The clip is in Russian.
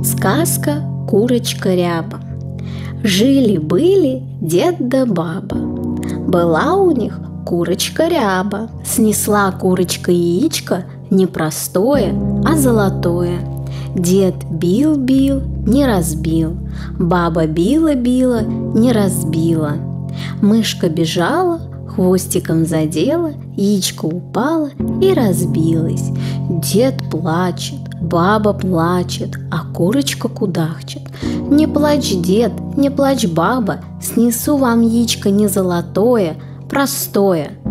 Сказка «Курочка Ряба». Жили-были дед да баба. Была у них курочка Ряба. Снесла курочка яичко не простое, а золотое. Дед бил-бил, не разбил. Баба била-била, не разбила. Мышка бежала, хвостиком задела, яичко упало и разбилось. Дед плачет, баба плачет, а курочка кудахчет. Не плачь, дед, не плачь, баба, снесу вам яичко не золотое, простое.